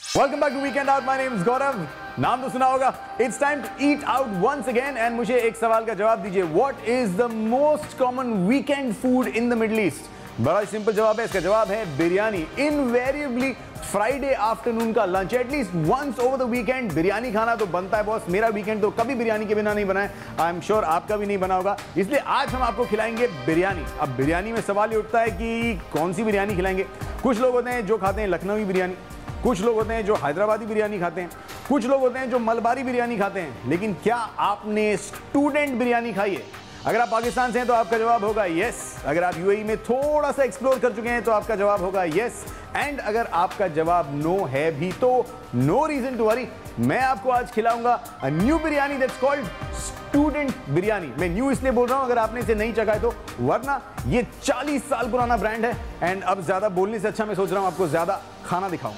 Welcome back to weekend out. My name is Gaurav. नाम तो सुना होगा। It's time to eat out once again and मुझे एक सवाल का जवाब दीजिए। What is the most common weekend food in the Middle East? बड़ा सिंपल जवाब है। इसका जवाब है बिरयानी। इनवेरिएबली फ्राइडे आफ्टरनून का lunch, at least once over the weekend biryani खाना तो बनता है बॉस। मेरा वीकेंड तो कभी बिरयानी के बिना नहीं बना है। आई एम श्योर आपका भी नहीं बना होगा। इसलिए आज हम आपको खिलाएंगे बिरयानी। अब बिरयानी में सवाल ये उठता है कि कौन सी बिरयानी खिलाएंगे। कुछ लोग होते हैं जो खाते हैं लखनवी बिरयानी, कुछ लोग होते हैं जो हैदराबादी बिरयानी खाते हैं, कुछ लोग होते हैं जो मलबारी बिरयानी खाते हैं। लेकिन क्या आपने स्टूडेंट बिरयानी खाई है? अगर आप पाकिस्तान से हैं तो आपका जवाब होगा यस। अगर आप यूएई में थोड़ा सा एक्सप्लोर कर चुके हैं तो आपका जवाब होगा यस। एंड अगर आपका जवाब नो है भी तो नो रीजन टू वरी। मैं आपको आज खिलाऊंगा a new biryani that's called student biryani. मैं न्यू इसलिए बोल रहा हूं अगर आपने इसे नहीं चखा है तो, वरना ये 40 साल पुराना ब्रांड है। एंड अब ज्यादा बोलने से अच्छा मैं सोच रहा हूं आपको ज्यादा खाना दिखाऊं।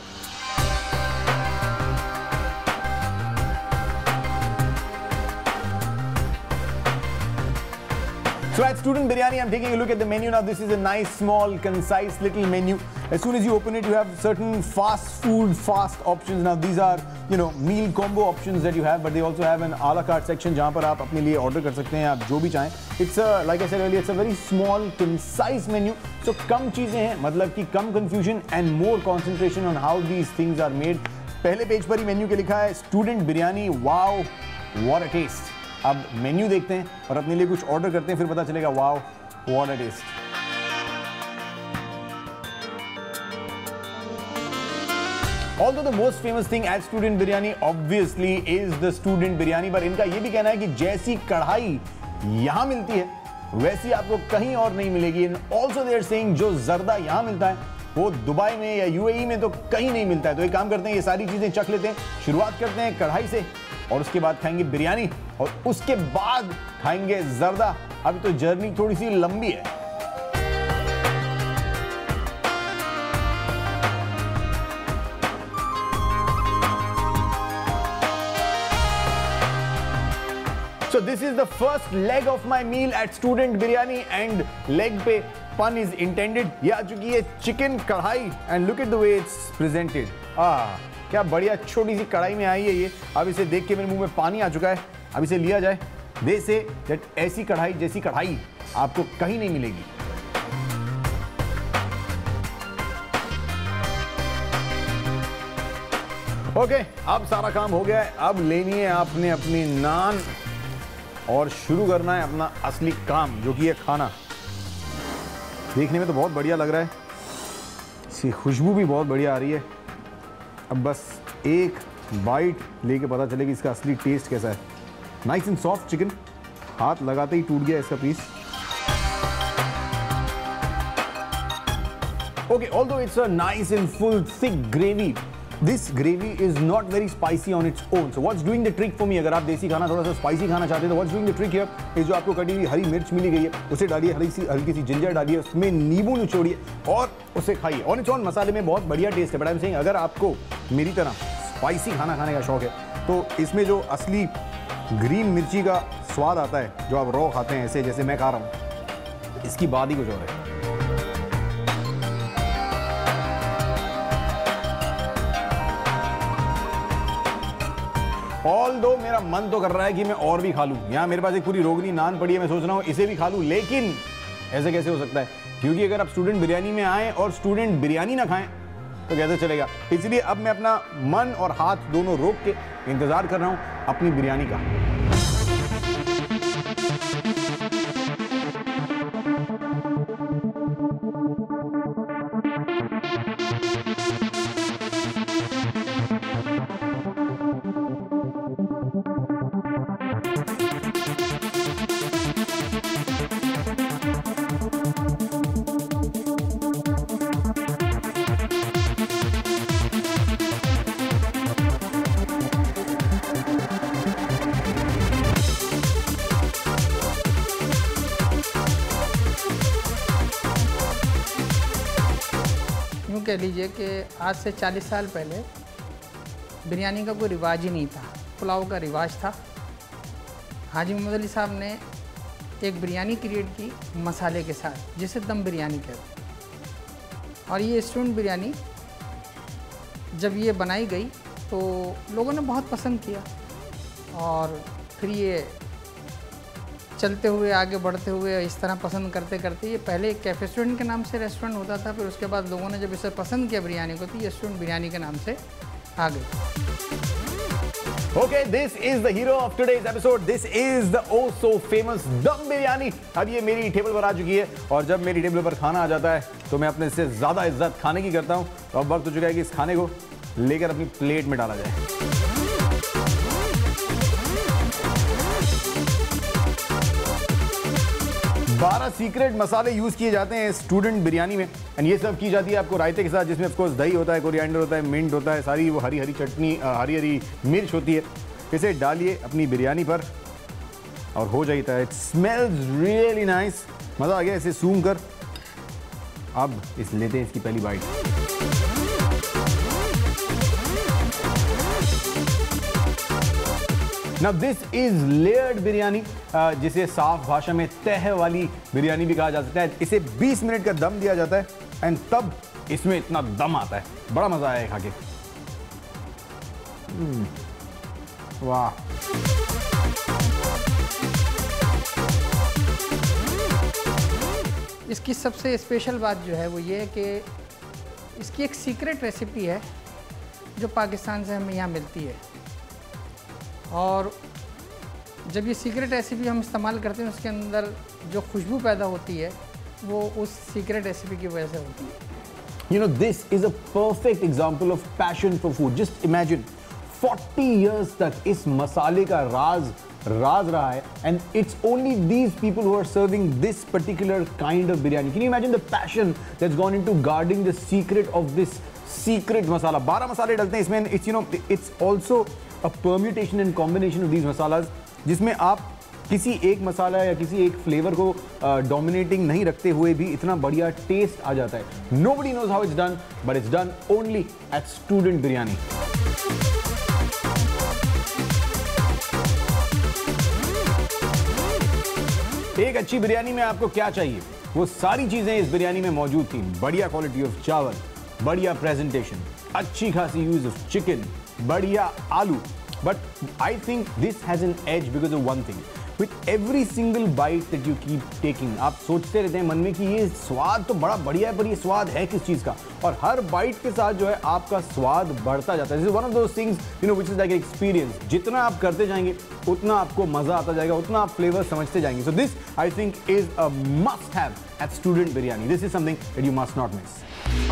So at Student Biryani, I'm taking a look at the menu now. This is a nice, small, concise little menu. As soon as you open it, you have certain fast food, fast options. Now these are, meal combo options that you have, but they also have an a la carte section जहाँ पर आप अपने लिए order कर सकते हैं आप जो भी चाहें. It's like I said earlier, it's a very small, concise menu. So कम चीजें हैं, मतलब कि कम confusion and more concentration on how these things are made. पहले पेज पर ही मेन्यू के लिखा है Student Biryani. Wow, what a taste! अब मेन्यू देखते हैं और अपने लिए कुछ ऑर्डर करते हैं, फिर पता चलेगा wow what a taste. Although the most famous thing at Student Biryani obviously is the Student Biryani, पर इनका ये भी कहना है कि जैसी कढ़ाई यहाँ मिलती है वैसी आपको कहीं और नहीं मिलेगी। And also they are saying जो जर्दा यहाँ मिलता है वो दुबई में या यूएई में तो कहीं नहीं मिलता है। तो एक काम करते हैं, ये सारी चीजें चख लेते हैं। शुरुआत करते हैं कढ़ाई से और उसके बाद खाएंगे बिरयानी और उसके बाद खाएंगे जर्दा। अभी तो जर्नी थोड़ी सी लंबी है। So this is the first leg of my meal at Student Biryani and leg पे pun is intended। ये आ चुकी है चिकन कढ़ाई and look at the way it's presented। क्या बढ़िया छोटी सी कढ़ाई में आई है ये। अब इसे देख के मेरे मुंह में पानी आ चुका है। अब इसे लिया जाए। दे से दैट ऐसी कढ़ाई जैसी कढ़ाई आपको कहीं नहीं मिलेगी। ओके, अब सारा काम हो गया है। अब लेनी है आपने अपनी नान और शुरू करना है अपना असली काम, जो कि है खाना। देखने में तो बहुत बढ़िया लग रहा है, इसकी खुशबू भी बहुत बढ़िया आ रही है। अब बस एक बाइट लेके पता चलेगी इसका असली टेस्ट कैसा है। नाइस एंड सॉफ्ट चिकन, हाथ लगाते ही टूट गया इसका piece. Okay, although it's a nice and full thick gravy, this gravy is not very spicy on its own. So what's doing the trick for me, अगर आप देसी खाना थोड़ा सा स्पाइसी खाना चाहते हैं तो what's doing the trick here is जो आपको कटी हुई हरी मिर्च मिली गई है उसे डालिए, हल्की सी जिंजर डालिए, उसमें नींबू निचोड़िए और उसे खाइए। ऑन इट्स ओन मसाले में बहुत बढ़िया टेस्ट है। बट आई एम सेइंग अगर आपको मेरी तरह स्पाइसी खाना खाने का शौक है तो इसमें जो असली ग्रीन मिर्ची का स्वाद आता है जो आप रॉ खाते हैं ऐसे जैसे मैं खा रहा हूँ, इसकी बात ही कुछ और है। ऑल्दो मेरा मन तो कर रहा है कि मैं और भी खा लूं। यहाँ मेरे पास एक पूरी रोगनी नान पड़ी है, मैं सोच रहा हूँ इसे भी खा लूं, लेकिन ऐसे कैसे हो सकता है? क्योंकि अगर आप स्टूडेंट बिरयानी में आए और स्टूडेंट बिरयानी ना खाएं तो कैसे चलेगा। इसलिए अब मैं अपना मन और हाथ दोनों रोक के इंतजार कर रहा हूं अपनी बिरयानी का। यूँ कह लीजिए कि आज से 40 साल पहले बिरयानी का कोई रिवाज ही नहीं था, पुलाव का रिवाज था। हाजी मोहम्मद अली साहब ने एक बिरयानी क्रिएट की मसाले के साथ, जिसे दम बिरयानी कहते हैं। और ये स्टूडेंट बिरयानी जब ये बनाई गई तो लोगों ने बहुत पसंद किया और फिर ये चलते हुए आगे बढ़ते हुए इस तरह पसंद करते करते ये पहले एक कैफ़े रेस्टोरेंट के नाम से रेस्टोरेंट होता था, फिर उसके बाद लोगों ने जब इसे पसंद किया बिरयानी को तो ये रेस्टोरेंट बिरयानी के नाम से आ गई। Okay, this is the hero of today's episode. This is the oh so famous दम बिरयानी। अब ये मेरी टेबल पर आ चुकी है और जब मेरी टेबल पर खाना आ जाता है तो मैं अपने से ज़्यादा इज्जत खाने की करता हूँ। तो अब वक्त हो चुका है कि इस खाने को लेकर अपनी प्लेट में डाला जाए। 12 सीक्रेट मसाले यूज़ किए जाते हैं स्टूडेंट बिरयानी में एंड ये सब की जाती है आपको रायते के साथ, जिसमें ऑफ कोर्स दही होता है, कोरिएंडर होता है, मिंट होता है, सारी वो हरी हरी चटनी, हरी हरी मिर्च होती है। इसे डालिए अपनी बिरयानी पर और हो जाता है। It smells really nice. मज़ा आ गया इसे सूंघ कर। अब इस लेते हैं इसकी पहली bite. Now this is layered biryani, जिसे साफ भाषा में तह वाली बिरयानी भी कहा जा सकता है। इसे 20 मिनट का दम दिया जाता है एंड तब इसमें इतना दम आता है, बड़ा मजा आया है खा के। वाह। इसकी सबसे स्पेशल बात जो है वो ये है कि इसकी एक सीक्रेट रेसिपी है जो पाकिस्तान से हमें यहाँ मिलती है और जब ये सीक्रेट रेसिपी हम इस्तेमाल करते हैं उसके अंदर जो खुशबू पैदा होती है वो उस सीक्रेट रेसिपी की वजह से होती है। You know, this is a perfect example of passion for food. Just imagine, 40 years तक इस मसाले का राज रहा है and it's only these people who are serving this particular kind of biryani. Can you imagine the passion that's gone into guarding the secret of this secret masala? 12 मसाले डलते हैं इसमें। It's, you know, it's also a permutation and combination of these masalas, जिसमें आप किसी एक मसाला या किसी एक फ्लेवर को डोमिनेटिंग नहीं रखते हुए भी इतना बढ़िया टेस्ट आ जाता है। Nobody knows how it's done, but it's done only at Student Biryani. एक अच्छी बिरयानी में आपको क्या चाहिए? वो सारी चीजें इस बिरयानी में मौजूद थी। बढ़िया क्वालिटी ऑफ चावल, बढ़िया प्रेजेंटेशन, अच्छी खासी यूज ऑफ चिकन, बढ़िया आलू। But I think this has an edge because of one thing. With every single bite that you keep taking, आप सोचते रहते हैं मन में कि ये स्वाद तो बड़ा बढ़िया है, पर ये स्वाद है किस चीज़ का? और हर बाइट के साथ जो है आपका स्वाद बढ़ता जाता है। This is one of those things, you know, which is like an experience. जितना आप करते जाएंगे, उतना आपको मज़ा आता जाएगा, उतना आप फ्लेवर समझते जाएंगे। So this, I think, is a must-have at Student Biryani. This is something that you must not miss.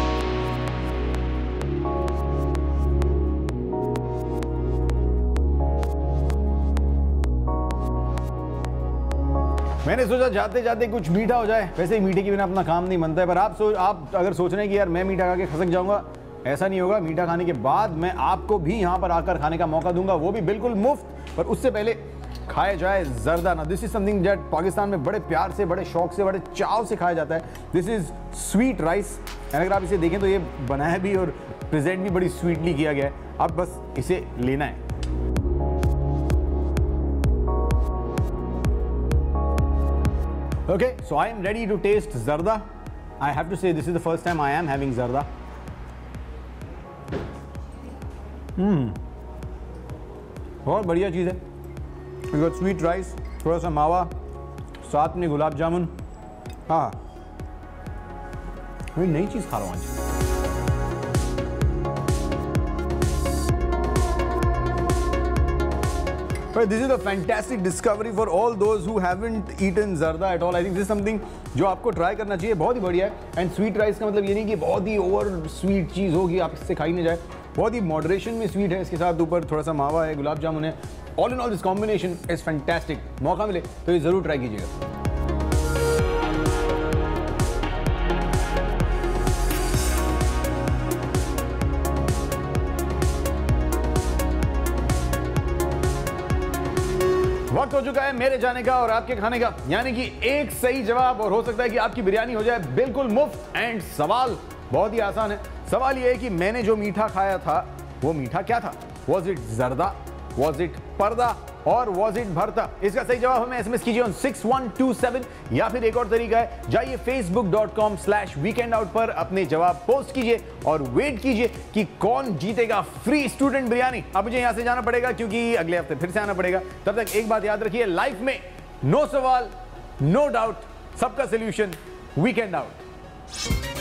मैंने सोचा जाते जाते कुछ मीठा हो जाए। वैसे ही मीठे के बिना अपना काम नहीं बनता है, पर आप अगर सोच रहे हैं कि यार मैं मीठा खा के खसक जाऊंगा, ऐसा नहीं होगा। मीठा खाने के बाद मैं आपको भी यहाँ पर आकर खाने का मौका दूंगा, वो भी बिल्कुल मुफ्त। पर उससे पहले खाया जाए जर्दा। ना this is something that Pakistan में बड़े प्यार से, बड़े शौक से, बड़े चाव से खाया जाता है। This is sweet rice. अगर आप इसे देखें तो ये बनाया भी और प्रेजेंट भी बड़ी स्वीटली किया गया है। अब बस इसे लेना है। Okay, so I am ready to taste zarda. I have to say this is the first time I am having zarda. बहुत बढ़िया चीज़ है। We got sweet rice, थोड़ा सा मावा, साथ में गुलाब जामुन। हाँ, मैं नई चीज़ खा रहा हूँ आज। But this is a fantastic discovery for all those who haven't eaten zarda at all. I think this is something जो आपको ट्राई करना चाहिए। बहुत ही बढ़िया है। एंड स्वीट राइस का मतलब ये नहीं कि बहुत ही ओवर स्वीट चीज़ होगी, आप इससे खाई नहीं जाए। बहुत ही मॉडरेशन में स्वीट है। इसके साथ ऊपर थोड़ा सा मावा है, गुलाब जामुन है। All in all this combination is fantastic. मौका मिले तो ये ज़रूर ट्राई कीजिएगा। वक्त हो चुका है मेरे जाने का और आपके खाने का, यानी कि एक सही जवाब और हो सकता है कि आपकी बिरयानी हो जाए बिल्कुल मुफ्त। एंड सवाल बहुत ही आसान है। सवाल यह है कि मैंने जो मीठा खाया था वो मीठा क्या था? Was it zarda, was it parda, और वॉज इट भरता? इसका सही जवाब हमें एसएमएस कीजिए ऑन 6127 या फिर एक और तरीका है, जाइए facebook.com/weekendout पर अपने जवाब पोस्ट कीजिए और वेट कीजिए कि कौन जीतेगा फ्री स्टूडेंट बिरयानी। अब मुझे यहां से जाना पड़ेगा क्योंकि अगले हफ्ते फिर से आना पड़ेगा। तब तक एक बात याद रखिए, लाइफ में नो सवाल नो डाउट, सबका सोल्यूशन वीकेंड आउट।